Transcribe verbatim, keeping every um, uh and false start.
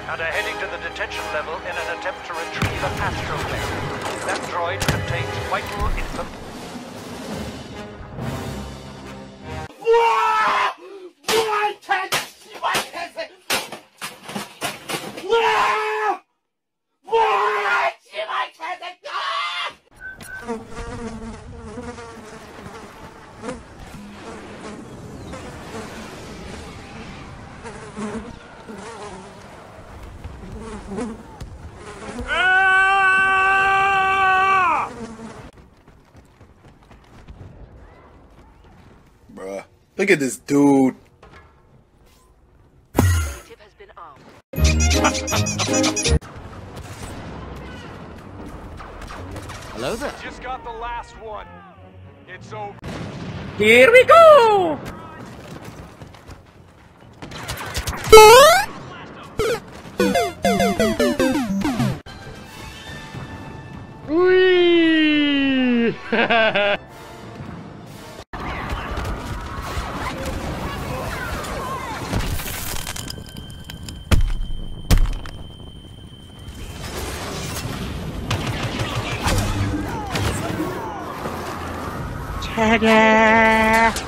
and are heading to the detention level in an attempt to retrieve an astromech. That droid contains vital information. Bruh, look at this dude. Has been armed. Hello there. Just got the last one. It's over. Here we go! Whee! Ta-da!